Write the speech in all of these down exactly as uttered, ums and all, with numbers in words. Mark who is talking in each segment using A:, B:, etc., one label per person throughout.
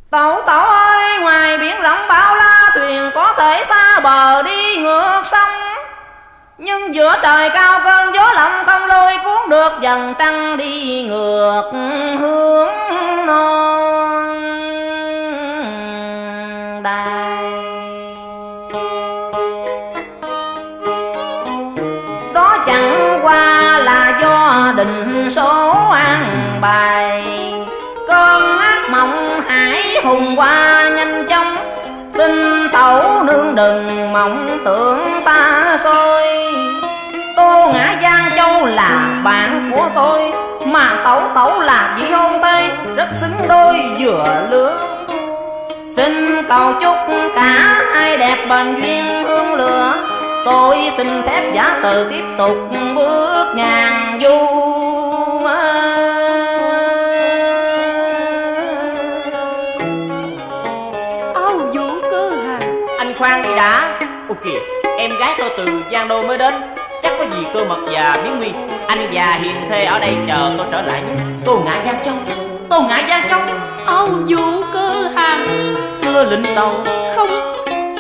A: Tẩu tẩu ơi, ngoài biển rộng bao la, thuyền có thể xa bờ đi ngược sông, nhưng giữa trời cao cơn gió lộng không lôi cuốn được dần trăng đi ngược hướng non đài. Đó chẳng qua là do định số an bài, cơn ác mộng hải hùng qua nhanh chóng. Xin tẩu nương đừng mộng tưởng xa xôi, Tô Ngã Giang Châu là bạn của tôi, mà tẩu tẩu là vị hôn thê rất xứng đôi vừa lứa. Xin cầu chúc cả hai đẹp bền duyên hương lửa, tôi xin phép giả từ tiếp tục bước ngàn du.
B: Âu Vũ Cơ Hàn.
C: Anh khoan đi đã. Ô kìa, em gái tôi từ Giang Đô mới đến, chắc có gì cơ mật và bí nguy. Anh và hiền thê ở đây chờ tôi trở lại nhé. Tô Ngã Giang Châu, Tô Ngã Giang Châu.
B: Âu Vũ Cơ Hàn.
C: Chưa lĩnh tàu.
B: Không.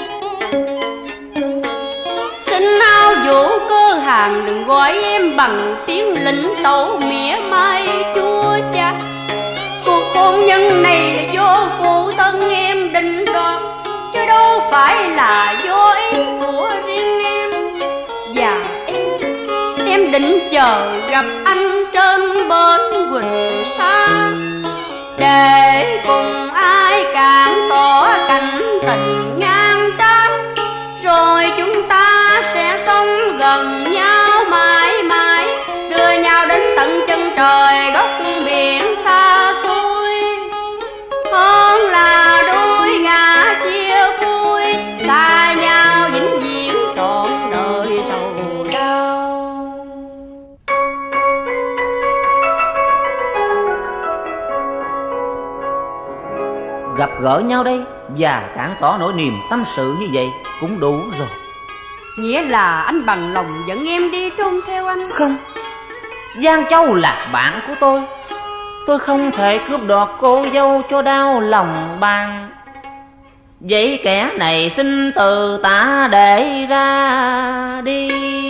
B: Xin Âu Vũ Cơ Hàn đừng gọi em bằng tiếng lĩnh tẩu mỉa mai chúa cha. Cuộc hôn nhân này là do phụ thân em định đoạt, chứ đâu phải là do ý của riêng em. Và em, em định chờ gặp anh trên bến Quỳnh Sa, để cùng ai càng tỏ cảnh tình ngang trái, rồi chúng ta sẽ sống gần nhau mãi mãi, đưa nhau đến tận chân trời góc biển xa xôi. Hơn là đôi ngả chia phôi, xa nhau vĩnh viễn trọn đời sầu đau.
C: Gặp gỡ nhau đây và cản tỏ nỗi niềm tâm sự như vậy cũng đủ rồi.
B: Nghĩa là anh bằng lòng dẫn em đi trốn theo anh?
C: Không, Giang Châu là bạn của tôi, tôi không thể cướp đoạt cô dâu cho đau lòng bạn. Vậy kẻ này xin từ ta để ra đi,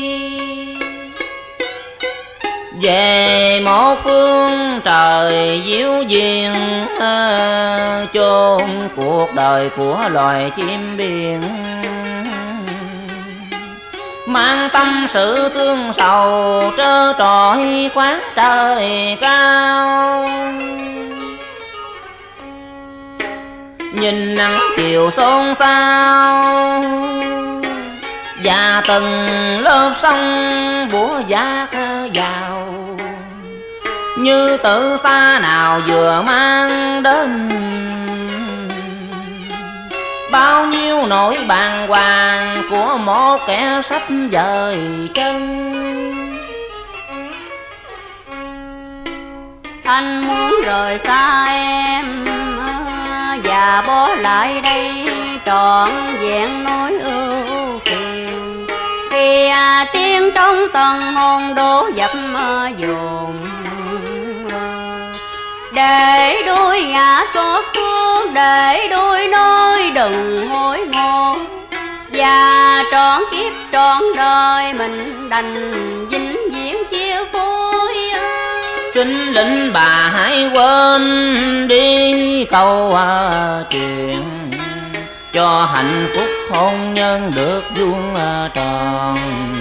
C: về một phương trời diệu duyên, chôn cuộc đời của loài chim biển. Mang tâm sự thương sầu trơ trọi khoáng trời cao, nhìn nắng chiều xôn xao và từng lớp sông bủa vác vào, như từ xa nào vừa mang đến bao nhiêu nỗi bàng hoàng của một kẻ sắp dời chân.
B: Anh muốn rời xa em và bỏ lại đây trọn vẹn nỗi ưu phiền, khi tiếng trong tầng hồn đổ dập dồn, để đôi ngã xót thương, để đôi nói đừng hối ngôn, và trọn kiếp trọn đời mình đành vĩnh viễn chia phôi.
C: Xin lệnh bà hãy quên đi câu chuyện, cho hạnh phúc hôn nhân được vuông tròn,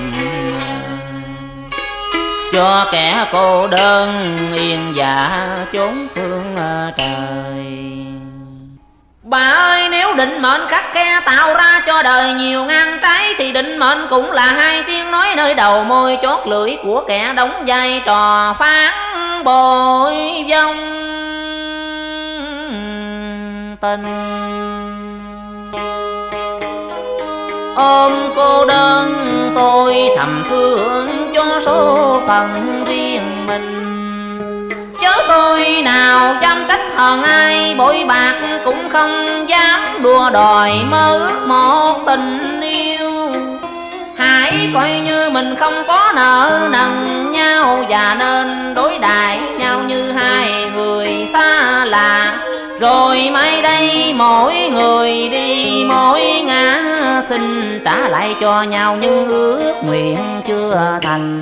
C: cho kẻ cô đơn yên dạ chốn phương trời. Bà ơi, nếu định mệnh khắc khe tạo ra cho đời nhiều ngang trái, thì định mệnh cũng là hai tiếng nói nơi đầu môi chót lưỡi của kẻ đóng vai trò phán bội vong tình. Ôm cô đơn tôi thầm thương cho số phận riêng mình, chớ tôi nào dám trách hờn ai, bội bạc cũng không dám đua đòi mơ ước một tình yêu. Hãy coi như mình không có nợ nần nhau, và nên đối đãi nhau như hai người xa lạ, Rồi mai đây mỗi người đi mỗi ngã, xin trả lại cho nhau những ước nguyện chưa thành.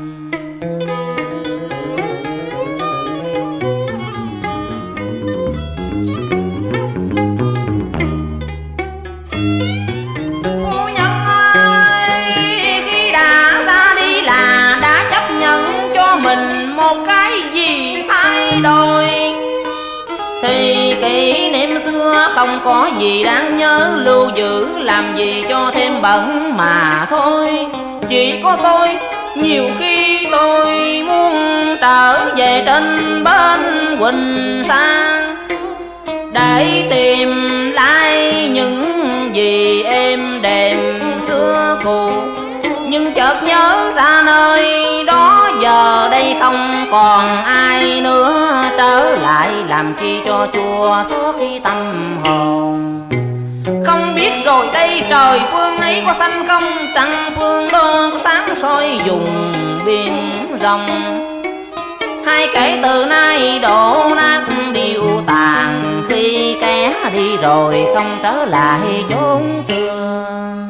A: Phu nhân ơi, khi đã ra đi là đã chấp nhận cho mình một cái gì thay đổi,
C: thì kỷ niệm xưa không có gì đáng nhớ, lưu giữ làm gì cho thêm bận mà thôi.
A: chỉ có tôi nhiều khi tôi muốn trở về trên bên Quỳnh Sa để tìm lại những gì êm đềm xưa cũ, nhưng chợt nhớ ra nơi đó giờ đây không còn ai nữa, trở lại làm chi cho chua xót cái tâm hồn. Không biết rồi đây trời phương ấy có xanh không, trăng phương đó có sáng soi vùng biển rộng, hai kể từ nay đổ nát điêu tàn, khi kẻ đi rồi không trở lại chốn xưa.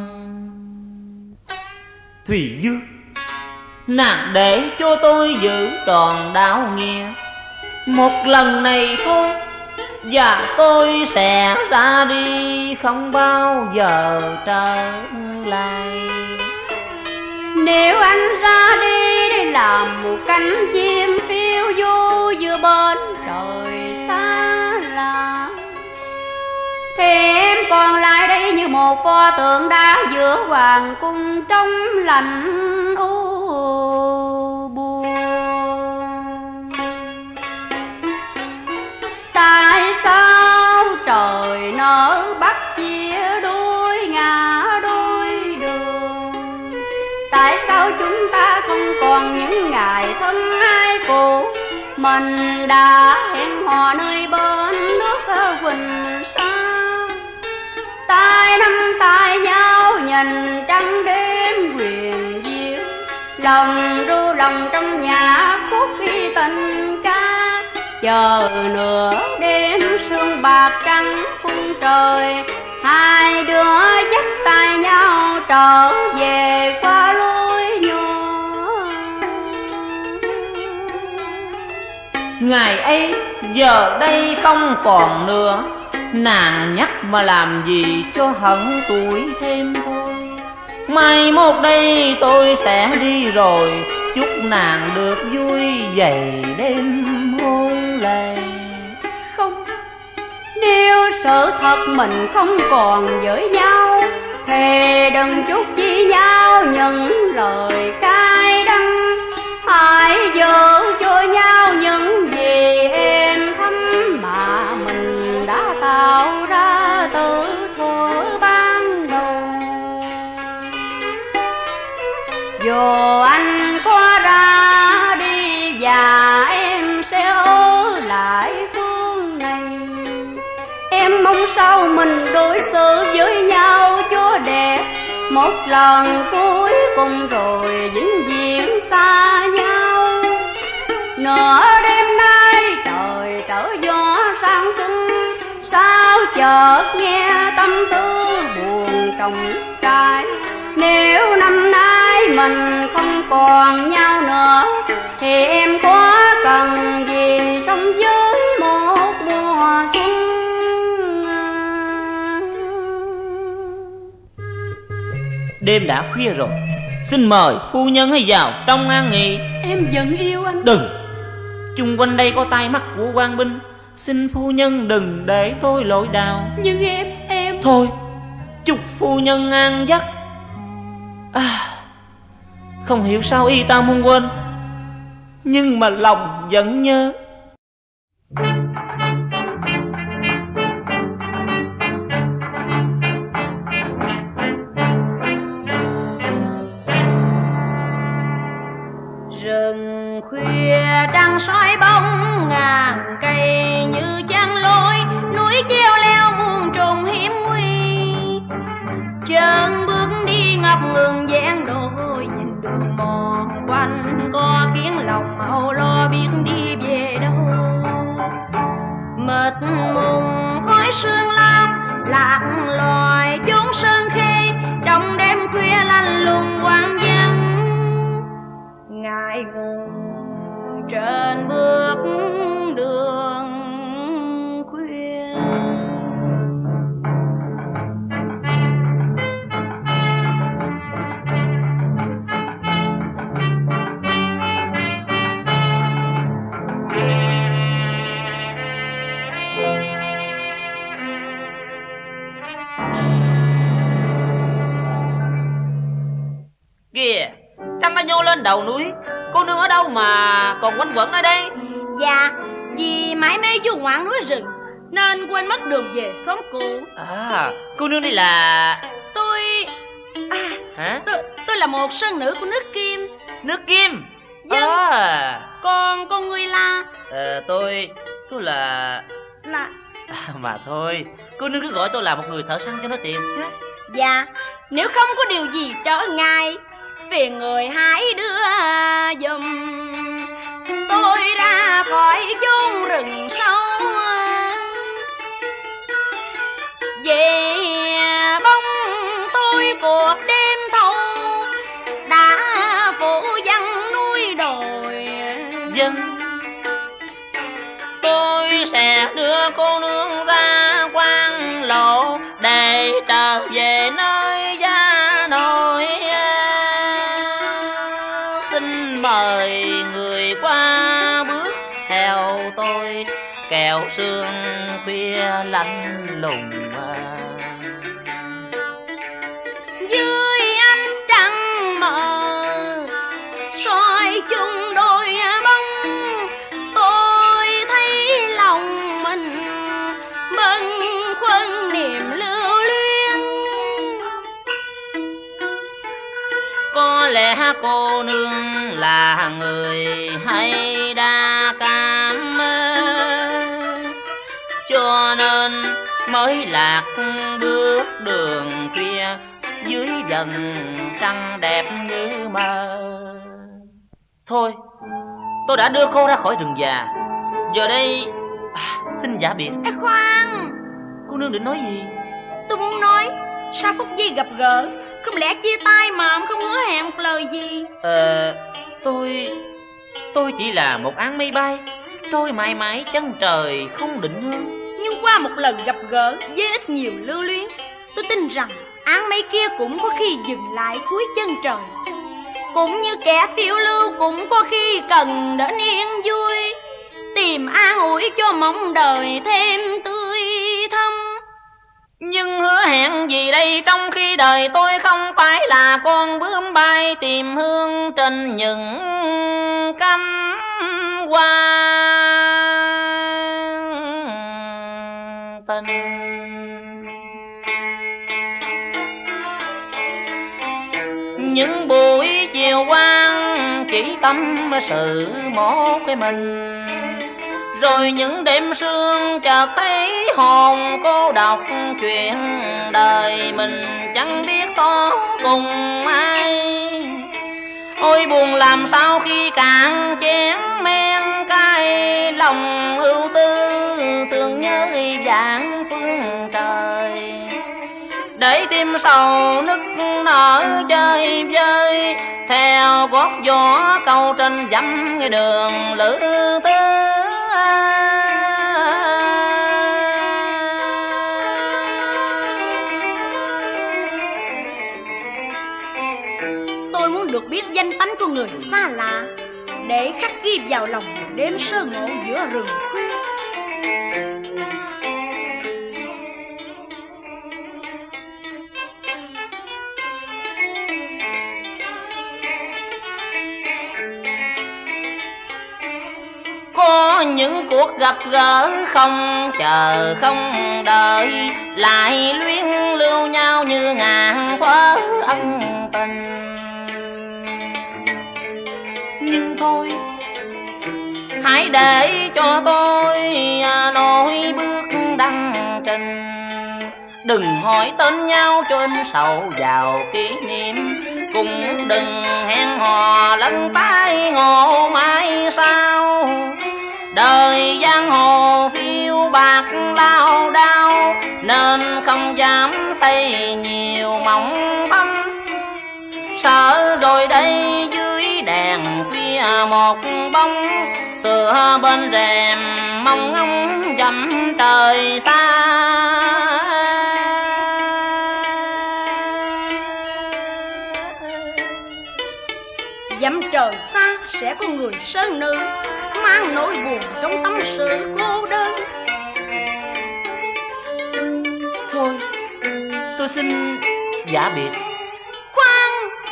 C: Thùy Dương, nàng để cho tôi giữ tròn đạo nghĩa một lần này thôi, và tôi sẽ ra đi không bao giờ trở lại.
B: Nếu anh ra đi để làm một cánh chim phiêu du giữa bên trời xa lạ, thì em còn lại đây như một pho tượng đá giữa hoàng cung trong lạnh u buồn. Tại sao trời nở bắt chia đôi ngả đôi đường? Tại sao chúng ta không còn những ngày thân ai cũ? Mình đã hẹn hò nơi bên nước Quỳnh Sa, tay nắm tay nhau nhìn trăng đêm huyền diệu, lòng ru lòng trong nhà khúc khi tình ca. Chờ nửa đêm sương bạc trắng khung trời, hai đứa dắt tay nhau trở về qua lối nhỏ.
C: Ngày ấy giờ đây không còn nữa, nàng nhắc mà làm gì cho hận tuổi thêm thôi. Mai mốt đây tôi sẽ đi rồi, chúc nàng được vui dày đêm hôn lệ.
B: Không, nếu sự thật mình không còn với nhau, thì đừng chúc chi nhau những lời cay đắng. Hãy giữ cho nhau những gì êm thấm mà mình đã tạo ra từ thuở ban đầu. Dù anh có ra đi và em sẽ ở lại phương này, em mong sao mình đối xử với nhau cho đẹp, một lần cuối cùng rồi vĩnh viễn xa nhau. Nửa đêm nay trời trở gió sang xuân, sao chợt nghe tâm tư buồn trong trái. Nếu năm nay mình không còn nhau nữa, thì em có cần gì sống với một mùa xuân.
C: Đêm đã khuya rồi, xin mời phu nhân hãy vào trong an nghỉ.
B: Em vẫn yêu anh.
C: Đừng, chung quanh đây có tai mắt của quan binh, xin phu nhân đừng để tôi lội đào.
B: Nhưng em, em
C: Thôi, chúc phu nhân an giấc. À, không hiểu sao y ta muốn quên, nhưng mà lòng vẫn nhớ.
A: Rừng khuya trăng soi bóng ngàn cây như chăn lối, núi treo leo muôn trùng hiểm nguy. Chân bước đi ngập ngừng gian đôi, nhìn đường mòn quanh co khiến lòng âu lo biết đi về sương lam lạc loài chốn sơn khê, trong đêm khuya lạnh lùng quang vắng ngại ngùng trên bước đường khuya.
C: Kìa, trăng đã nhô lên đầu núi, cô nương ở đâu mà còn quanh quẩn ở đây?
A: Dạ, vì mãi mê du ngoạn núi rừng nên quên mất đường về xóm cũ.
C: À, cô nương đây là...
A: Tôi... À,
C: hả?
A: Tôi, tôi là một sơn nữ của nước Kim.
C: Nước Kim?
A: Dân.
C: À.
A: Còn con người là...
C: Ờ, tôi... tôi là...
A: Là...
C: À, mà thôi, cô nương cứ gọi tôi là một người thợ săn cho nó tiện nhé.
A: Dạ, nếu không có điều gì trở ngại, phiền người hãy đưa giùm tôi ra khỏi chốn rừng sâu. Về bóng tôi cuộc đêm thâu đã phủ vắng núi đồi.
C: Dân, tôi sẽ đưa cô nương ra quan lộ để trở về nơi gia nội. Xin mời người qua bước theo tôi, kẻo sương khuya lạnh lùng.
A: Dưới ánh trăng mờ soi chung đôi bóng, tôi thấy lòng mình bâng khuâng niềm lưu luyến.
C: Có lẽ cô nương là người hay đa cảm, cho nên mới lạc bước đường khuya dưới dần trăng đẹp như mơ. Thôi, tôi đã đưa cô ra khỏi rừng già, giờ đây à, xin giả biệt.
A: Ê khoan,
C: cô nương định nói gì?
A: Tôi muốn nói sau phút giây gặp gỡ, không lẽ chia tay mà không hứa hẹn một lời gì?
C: Ờ, tôi... tôi chỉ là một áng mây bay trôi mãi mãi chân trời không định hướng.
A: Nhưng qua một lần gặp gỡ với ít nhiều lưu luyến, tôi tin rằng áng mây kia cũng có khi dừng lại cuối chân trời. Cũng như kẻ phiêu lưu cũng có khi cần đến yên vui, tìm an ủi cho mong đời thêm tươi thắm.
C: Nhưng hứa hẹn gì đây trong khi đời tôi không phải là con bướm bay tìm hương trên những cánh hoa tình. Những buổi chiều quang chỉ tâm sự một cái mình, rồi những đêm sương chợt thấy hồn cô đọc chuyện đời mình chẳng biết có cùng ai. Ôi buồn làm sao khi cạn chén men cay, lòng ưu tư thương nhớ vạn phương trời. Để tim sầu nức nở chơi vơi, theo gót gió câu trên dặm đường lữ thứ.
A: Tôi muốn được biết danh tánh của người xa lạ, để khắc ghi vào lòng đêm sơ ngộ giữa rừng khuya.
C: Có những cuộc gặp gỡ không chờ không đợi, lại luyến lưu nhau như ngàn thuở ân tình. Nhưng thôi, hãy để cho tôi nối bước đăng trình. Đừng hỏi tên nhau cho in sầu vào kỷ niệm, cũng đừng hẹn hò lẫn tái ngộ mãi sao. Đời giang hồ phiêu bạc lao đao, không dám xây nhiều mộng thâm. Sợ rồi đây dưới đèn khuya một bóng, tựa bên rèm mong ngóng dặm trời xa.
B: Dặm trời xa sẽ có người sơn nữ mang nỗi buồn trong tâm sự cô đơn. Thôi tôi xin
C: giả biệt.
B: khoan,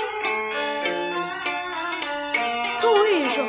B: thôi rồi.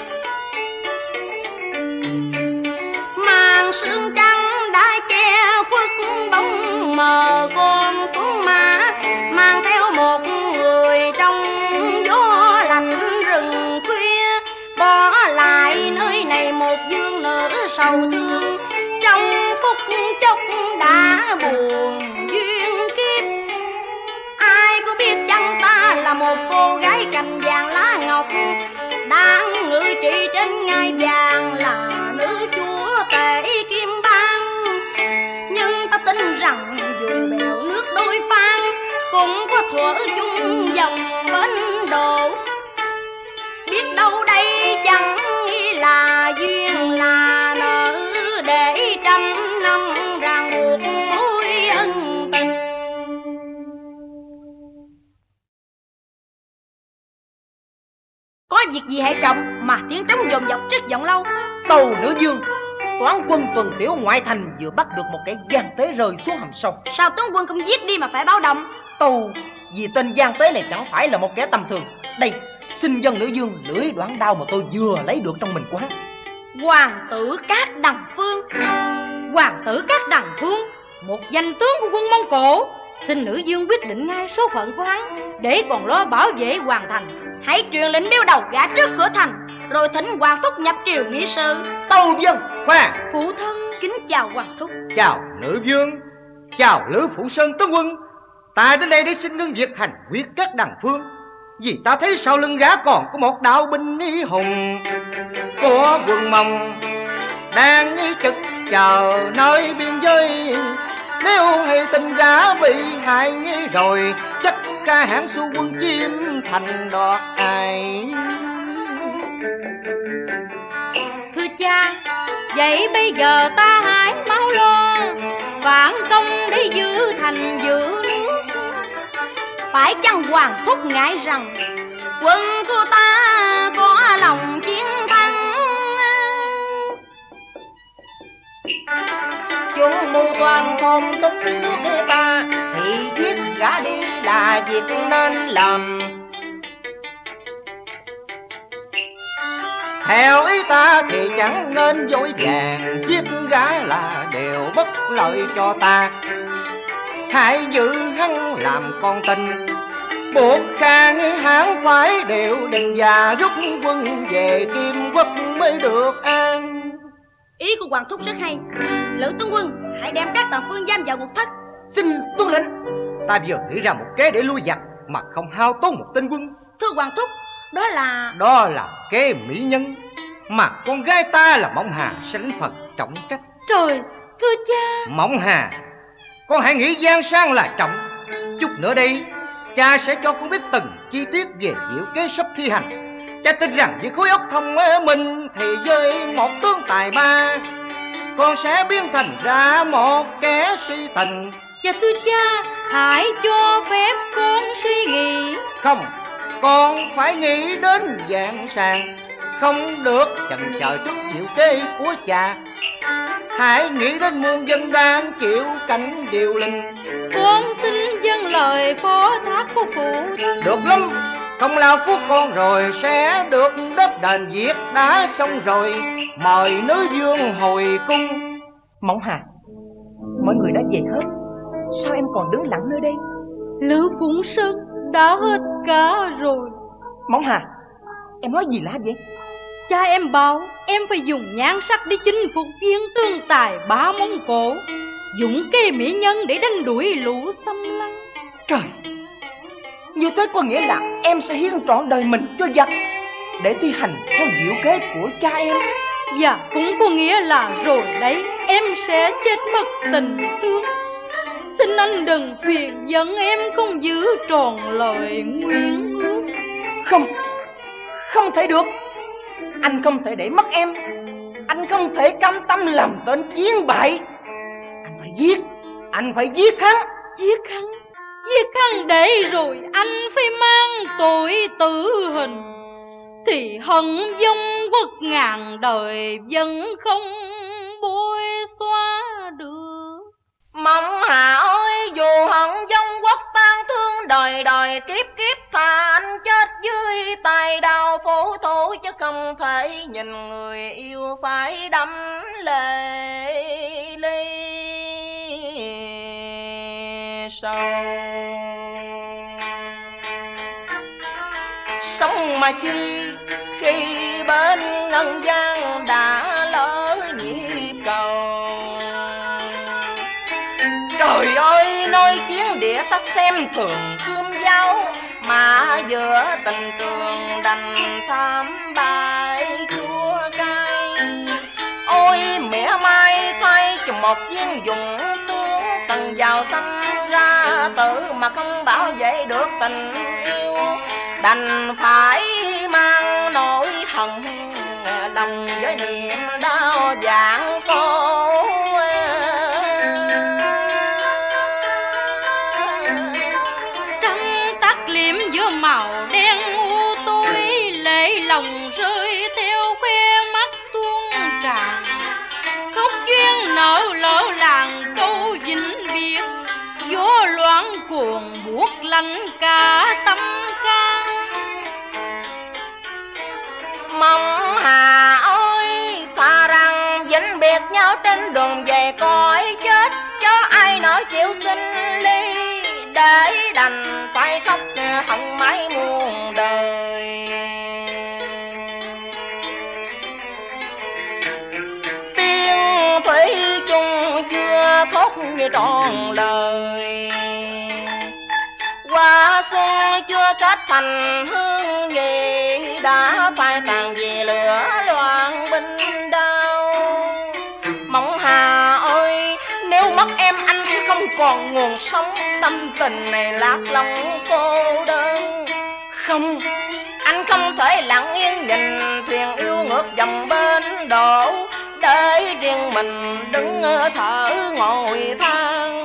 B: Màn sương trắng đã che khuất bóng mờ con tuấn mã, mang theo một người trong gió lạnh rừng khuya, bỏ lại nơi này một dương nữ sầu thương. Trong phút chốc đã buồn duyên kiếp, ai có biết chăng ta là một cô gái cành vàng lá ngọc, đang ngự trị trên ngai vàng là nữ chúa tể kim bang. Nhưng ta tin rằng dù bèo nước đôi phan, cũng có thuở chung dòng bến đổ. Biết đâu đây chẳng là duyên là nợ, để trăm năm ràng buộc mối ân tình. Có việc gì hãy trọng mà tiếng trống dồn dập rất vọng lâu?
D: Tàu nữ dương, toán quân tuần tiễu ngoại thành vừa bắt được một kẻ gian tế rơi xuống hầm sâu.
B: Sao toán quân không giết đi mà phải báo động?
D: Tàu, vì tên gian tế này chẳng phải là một kẻ tầm thường. Đây, xin dân nữ dương lưỡi đoạn đao mà tôi vừa lấy được trong mình quán.
B: Hoàng tử Cát Đằng Phương. Hoàng tử Cát Đằng Phương, một danh tướng của quân Mông Cổ. Xin nữ dương quyết định ngay số phận của hắn, để còn lo bảo vệ hoàng thành. Hãy truyền lệnh đeo đầu gã trước cửa thành, rồi thỉnh hoàng thúc nhập triều nghị sự.
D: Tàu dân, khoan.
B: Phụ thân kính chào hoàng thúc.
E: Chào nữ vương, chào Lữ Phụ Sơn tướng quân. Ta đến đây để xin ngưng việc hành quyết Cát Đằng Phương, vì ta thấy sau lưng gã còn có một đạo binh y hùng của quân Mông đang y trực chờ nơi biên giới. Nếu hay tin gã bị hại nghi rồi, chắc ca hãng xu quân chiếm thành đoạt ai.
B: Thưa cha, vậy bây giờ ta hãy máu lo phản công để giữ thành giữ nước. Phải chăng hoàng thúc ngại rằng quân của ta có lòng chiến thắng?
D: Chúng mưu toan thôn tính nước ta, thì giết gã đi là việc nên làm.
E: Theo ý ta thì chẳng nên dối vàng, giết gã là điều bất lợi cho ta. Hãy giữ hắn làm con tin, buộc Kha Nghi Hán phải điều đình và rút quân về Kim Quốc mới được an.
B: Ý của hoàng thúc rất hay. Lữ tướng quân, hãy đem các Đằng Phương giam vào ngục thất.
D: Xin tuân lệnh.
E: Ta vừa nghĩ ra một kế để lui giặc mà không hao tốn một tên quân.
B: Thưa hoàng thúc, đó là...
E: Đó là kế mỹ nhân mà con gái ta là Mộng Hà sánh phần trọng trách.
B: Trời, thưa cha.
E: Mộng Hà, con hãy nghĩ gian sang là trọng. Chút nữa đây cha sẽ cho con biết từng chi tiết về diệu kế sắp thi hành. Cha tin rằng với khối óc thông minh thì với một tướng tài ba, con sẽ biến thành ra một kẻ si tình.
B: Dạ thưa cha, hãy cho phép con suy nghĩ.
E: Không, con phải nghĩ đến dạng sàng, không được chần chờ trước diệu kế của cha. Hãy nghĩ đến muôn dân đang chịu cảnh điều linh.
B: Con xin dâng lời phó thác của phụ thân.
E: Được lắm, công lao của con rồi sẽ được đáp đền việc đã xong rồi. Mời nữ vương hồi cung.
D: Mộng Hà, mọi người đã về hết, sao em còn đứng lặng nơi đây?
B: Lữ Phụng Sơn đã hết cả rồi.
D: Mộng Hà, em nói gì lạ vậy?
B: Cha em bảo em phải dùng nhan sắc để chinh phục viên tương tài bá Mông Cổ, dùng kê mỹ nhân để đánh đuổi lũ xâm lăng.
D: Trời, như thế có nghĩa là em sẽ hiến trọn đời mình cho giặc để thi hành theo diệu kế của cha em.
B: Và cũng có nghĩa là rồi đấy em sẽ chết mất tình thương. Xin anh đừng phiền giận em không giữ tròn lời nguyện ước.
D: Không, không thể được. Anh không thể để mất em. Anh không thể cam tâm làm tên chiến bại. Anh phải giết, anh phải giết hắn.
B: Giết hắn, giết hắn để rồi anh phải mang tội tử hình. Thì hận vong quốc ngàn đời vẫn không bôi xóa được.
A: Mong Hà ơi, dù hận vong quốc tan thương đời đời kiếp kiếp, thà anh chết dưới tay đao phủ thủ, chứ không thể nhìn người yêu phải đắm lệ ly sầu. Sống mà chi khi bên ngân gian đã lỡ nhịp cầu. Trời ơi, nơi chiến địa ta xem thường cương dao, mà giữa tình trường đành tham bại chua cay. Ôi mẹ mai thay cho một viên dùng tướng, từng giàu sanh ra tử mà không bảo vệ được tình yêu, đành phải mang nỗi hận lòng với niềm đau dạng cô.
B: Trăng tắt liệm giữa màu đen u tối, lệ lòng rơi theo khoe mắt tuôn tràn. Khóc duyên nợ lỡ làng câu vĩnh biệt, gió loạn cuồng buốt lạnh cả tâm can.
A: Mong Hà ơi, thà rằng vĩnh biệt nhau trên đường về cõi chết, cho ai nỡ chịu sinh ly, để đành phải khóc hận mãi muôn đời. Tiên thủy chung chưa thốt trọn lời, qua xuân chưa kết thành hương gì, đã phai tàn vì lửa loạn binh đao. Mộng Hà ơi, nếu mất em anh sẽ không còn nguồn sống, tâm tình này lạc lòng cô đơn. Không, anh không thể lặng yên nhìn thuyền yêu ngược dòng bên đổ, để riêng mình đứng thở ngồi than.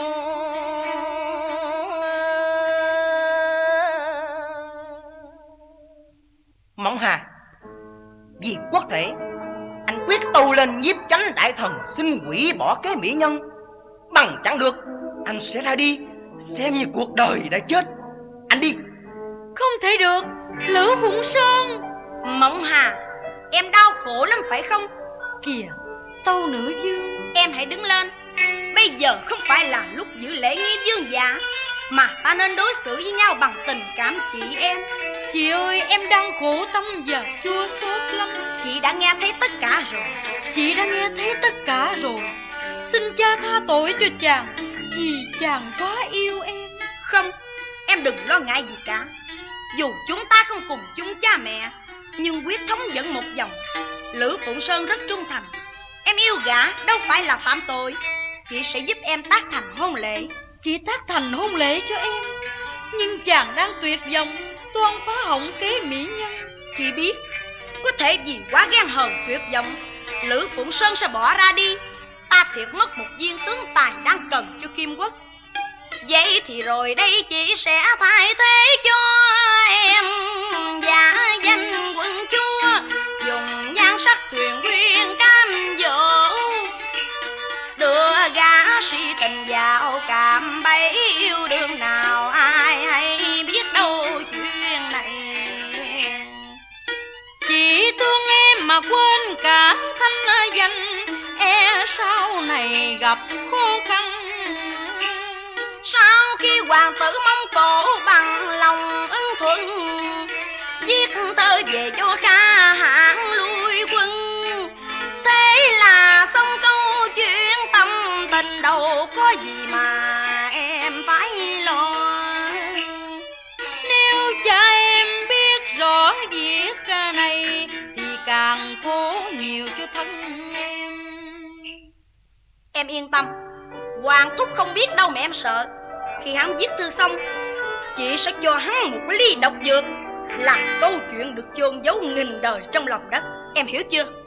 A: Mộng Hà, vì quốc thể, anh quyết tâu lên nhiếp chánh đại thần, xin hủy bỏ kế mỹ nhân. Bằng chẳng được, anh sẽ ra đi, xem như cuộc đời đã chết. Anh đi.
B: Không thể được, Lữ Phụng Sơn.
F: Mộng Hà, em đau khổ lắm phải không?
B: Kìa, tâu nữ dương.
F: Em hãy đứng lên. Bây giờ không phải là lúc giữ lễ nghi vương giả, mà ta nên đối xử với nhau bằng tình cảm chị em.
B: Chị ơi, em đang khổ tâm và chua xót lắm.
F: Chị đã nghe thấy tất cả rồi.
B: Chị đã nghe thấy tất cả rồi. Xin cha tha tội cho chàng, vì chàng quá yêu em.
F: Không, em đừng lo ngại gì cả. Dù chúng ta không cùng chung cha mẹ, nhưng huyết thống vẫn một dòng. Lữ Phụng Sơn rất trung thành. Em yêu gã đâu phải là phạm tội. Chị sẽ giúp em tác thành hôn lễ.
B: Chị tác thành hôn lễ cho em, nhưng chàng đang tuyệt vọng, toan phá hỏng kế mỹ nhân.
F: Chị biết, có thể vì quá ghen hờn tuyệt vọng, Lữ Phụng Sơn sẽ bỏ ra đi. Ta thiệt mất một viên tướng tài đang cần cho Kim Quốc. Vậy thì rồi đây chị sẽ thay thế cho em giả danh quân chúa, dùng nhan sắc thuyền quyên cam dỗ, đưa gã si tình vào cạm bẫy yêu đương nào ai hay biết đâu chuyện này.
B: Chị thương em mà quên cả thanh danh, e sau này gặp khó khăn.
F: Sau khi hoàng tử mong cổ bằng lòng ưng thuận, viết thơ về cho Kha hãn lui quân. Thế là xong câu chuyện tâm tình, đâu có gì mà em phải lo.
B: Nếu cha em biết rõ việc này thì càng khổ nhiều cho thân em.
F: Em yên tâm, Hoàng thúc không biết đâu mà em sợ. Khi hắn viết thư xong, chị sẽ cho hắn một ly độc dược, làm câu chuyện được chôn giấu nghìn đời trong lòng đất. Em hiểu chưa?